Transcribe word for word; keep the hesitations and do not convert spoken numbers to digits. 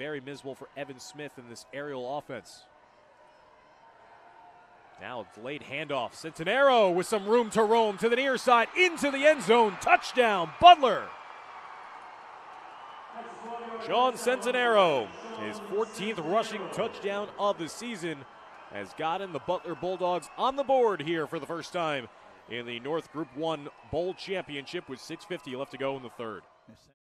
very miserable for Evan Smith in this aerial offense. Now delayed handoff. Centinaro with some room to roam to the near side into the end zone. Touchdown, Butler. Sean Centinaro, his fourteenth rushing touchdown of the season, has gotten the Butler Bulldogs on the board here for the first time in the North Group one Bowl Championship with six fifty left to go in the third.